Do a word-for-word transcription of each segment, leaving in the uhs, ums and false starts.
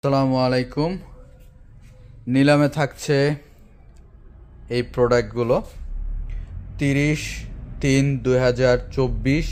আসসালামু আলাইকুম। নিলামে থাকছে এই প্রোডাক্টগুলো তিরিশ তিন দুই হাজার চব্বিশ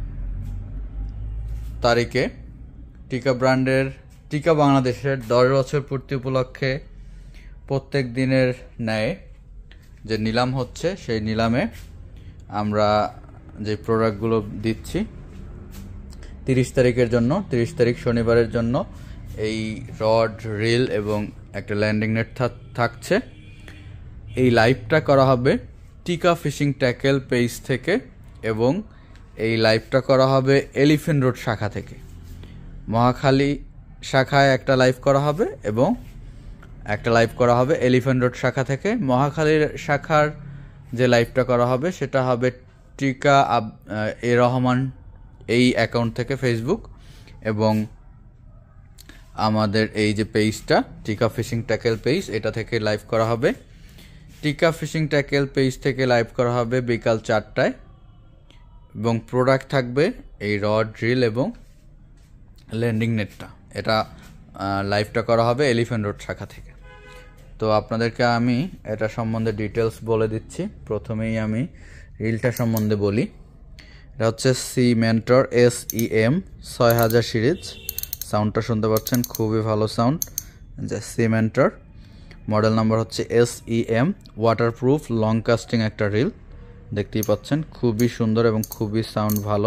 তারিখে টিকা ব্র্যান্ডের টিকা বাংলাদেশের দশ বছর পূর্তি উপলক্ষে প্রত্যেক দিনের ন্যায় যে নিলাম হচ্ছে, সেই নিলামে আমরা যে প্রোডাক্টগুলো দিচ্ছি তিরিশ তারিখের জন্য, তিরিশ তারিখ শনিবারের জন্য এই রড, রিল এবং একটা ল্যান্ডিং নেট থাকছে। এই লাইভটা করা হবে টিকা ফিশিং ট্যাকেল পেজ থেকে এবং এই লাইভটা করা হবে এলিফ্যান্ট রোড শাখা থেকে। মহাখালী শাখায় একটা লাইভ করা হবে এবং একটা লাইভ করা হবে এলিফ্যান্ট রোড শাখা থেকে। মহাখালীর শাখার যে লাইভটা করা হবে সেটা হবে টিকা এ রহমান এই অ্যাকাউন্ট থেকে ফেসবুক, এবং আমাদের এই যে পেজটা টিকা ফিশিং ট্যাকেল পেজ, এটা থেকে লাইভ করা হবে। টিকা ফিশিং ট্যাকেল পেজ থেকে লাইভ করা হবে বিকাল চারটায় এবং প্রোডাক্ট থাকবে এই রড, ড্রিল এবং ল্যান্ডিং নেটটা। এটা লাইভটা করা হবে এলিফ্যান্ট রোড শাখা থেকে। তো আপনাদেরকে আমি এটা সম্বন্ধে ডিটেলস বলে দিচ্ছি। প্রথমেই আমি রিলটা সম্বন্ধে বলি। এটা হচ্ছে Sea Mentor S E M ছয় হাজার সিরিজ। সাউন্ডটা শুনতে পাচ্ছেন, খুবই ভালো সাউন্ড। যে সি মেন্টর, মডেল নাম্বার হচ্ছে S E M, waterproof long casting একটা রিল। দেখতেই পাচ্ছেন খুবই সুন্দর এবং খুবই সাউন্ড ভালো।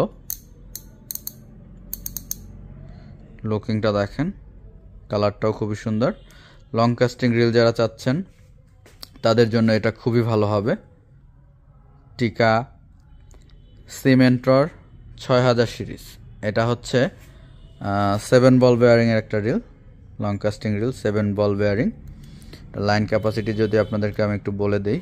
লুকিংটা দেখেন, কালারটাও খুবই সুন্দর। লং কাস্টিং রিল যারা চাচ্ছেন তাদের জন্য এটা খুবই ভালো হবে। টিকা সিমেন্টর ছয় হাজার সিরিজ, এটা হচ্ছে সেভেন বল বেয়ারিংয়ের একটা reel, long casting reel, seven ball bearing. Line capacity যদি আপনাদেরকে আমি একটু বলে দিই,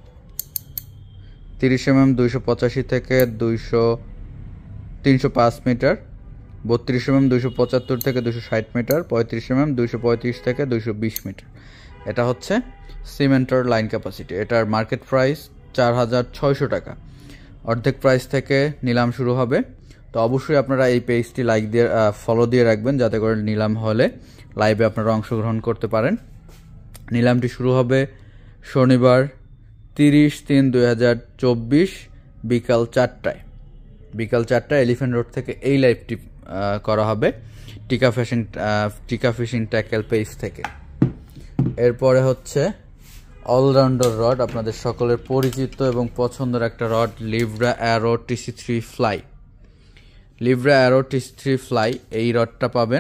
তিরিশ এম এম দুইশো পঁচাশি থেকে দুইশো তিনশো পাঁচ মিটার, বত্রিশ এম এম দুইশো পঁচাত্তর থেকে দুশো ষাট মিটার, পঁয়ত্রিশ এম এম দুইশো পঁয়ত্রিশ থেকে দুইশো বিশ মিটার। এটা হচ্ছে সিমেন্টর লাইন ক্যাপাসিটি। এটার মার্কেট প্রাইস চার হাজার ছয়শো টাকা। অর্ধেক প্রাইস থেকে নিলাম শুরু হবে। তো অবশ্যই আপনারা এই পেজটি লাইক দিয়ে ফলো দিয়ে রাখবেন, যাতে করে নিলাম হলে লাইভে আপনারা অংশগ্রহণ করতে পারেন। নিলামটি শুরু হবে শনিবার তিরিশ তিন দুই হাজার চব্বিশ বিকাল চারটায়। বিকাল চারটায় এলিফ্যান্ট রোড থেকে এই লাইভটি করা হবে টিকা ফিশিং টিকা ফিশিং ট্যাকেল পেজ থেকে। এরপরে হচ্ছে অলরাউন্ডার রড, আপনাদের সকলের পরিচিত এবং পছন্দের একটা রড, লিভরা অ্যারো টিসি থ্রি ফ্লাই। লিভরা অ্যারো টিসি থ্রি ফ্লাই এই রডটা পাবেন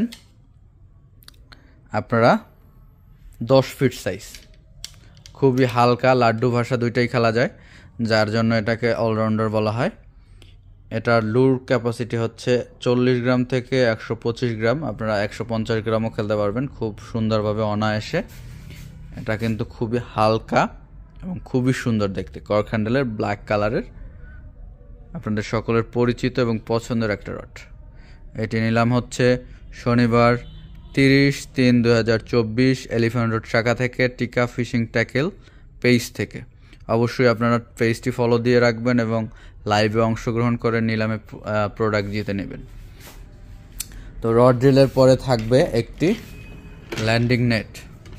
আপনারা দশ ফিট সাইজ। খুবই হালকা, লাড্ডু ভাষা দুইটাই খেলা যায়, যার জন্য এটাকে অলরাউন্ডার বলা হয়। এটার লুর ক্যাপাসিটি হচ্ছে চল্লিশ গ্রাম থেকে একশো পঁচিশ গ্রাম। আপনারা একশো পঞ্চাশ গ্রামও খেলতে পারবেন খুব সুন্দরভাবে অনায়াসে। এটা কিন্তু খুবই হালকা এবং খুবই সুন্দর দেখতে, কর্ক হ্যান্ডেলের ব্ল্যাক কালারের, আপনাদের সকলের পরিচিত এবং পছন্দের একটা রড। এটি নিলাম হচ্ছে শনিবার তিরিশ তিন দুই হাজার চব্বিশ এলিফ্যান্ট রোড শাখা থেকে টিকা ফিশিং ট্যাকেল পেজ থেকে। অবশ্যই আপনারা পেজটি ফলো দিয়ে রাখবেন এবং লাইভে অংশগ্রহণ করে নিলামে প্রোডাক্ট জিতে নেবেন। তো রড ড্রিলের পরে থাকবে একটি ল্যান্ডিং নেট।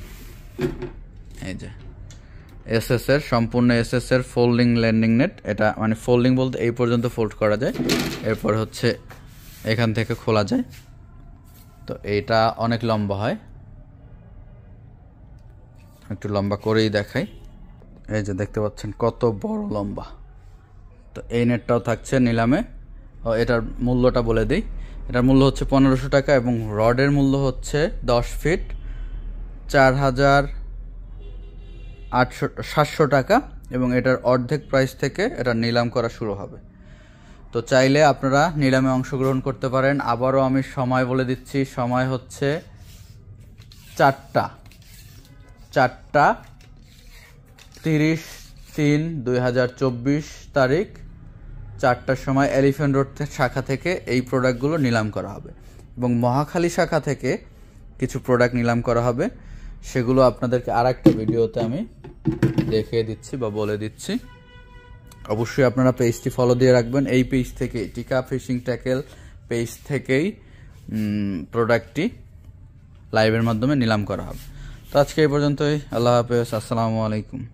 এই যে এস এস এর সম্পূর্ণ এস এস এর ফোল্ডিং ল্যান্ডিং নেট। এটা মানে ফোল্ডিং বলতে এই পর্যন্ত ফোল্ড করা যায়, এরপর হচ্ছে এখান থেকে খোলা যায়। তো এইটা অনেক লম্বা হয়, একটু লম্বা করেই দেখাই। এই যে দেখতে পাচ্ছেন কত বড় লম্বা। তো এই নেটটাও থাকছে নিলামে। ও এটার মূল্যটা বলে দিই, এটার মূল্য হচ্ছে পনেরোশো টাকা এবং রডের মূল্য হচ্ছে দশ ফিট চার হাজার আটশো সাতশো টাকা এবং এটার অর্ধেক প্রাইস থেকে এটা নিলাম করা শুরু হবে। তো চাইলে আপনারা নিলামে অংশগ্রহণ করতে পারেন। আবারও আমি সময় বলে দিচ্ছি, সময় হচ্ছে চারটা চারটা তিরিশ তিন দুই হাজার চব্বিশ তারিখ চারটার সময় এলিফ্যান্ট রোড শাখা থেকে এই প্রোডাক্টগুলো নিলাম করা হবে এবং মহাখালী শাখা থেকে কিছু প্রোডাক্ট নিলাম করা হবে। সেগুলো আপনাদেরকে আর একটা ভিডিওতে আমি দেখিয়ে দিচ্ছি বা বলে দিচ্ছি। অবশ্যই আপনারা পেজটি ফলো দিয়ে রাখবেন। এই পেজ থেকে টিকা ফিশিং ট্যাকেল পেজ থেকেই প্রোডাক্টটি লাইভের মাধ্যমে নিলাম করা হবে। তো আজকে এই পর্যন্তই। আল্লাহ হাফেজ, আসসালামু আলাইকুম।